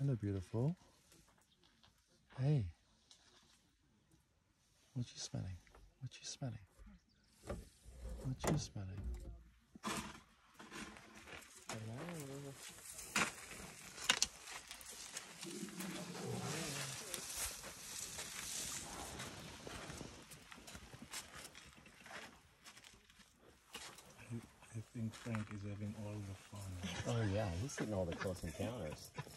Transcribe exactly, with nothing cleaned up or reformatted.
Hello, beautiful. Hey. What you smelling? What you smelling? What you smelling? Hello. I think Frank is having all the fun. Oh yeah, he's getting all the close encounters.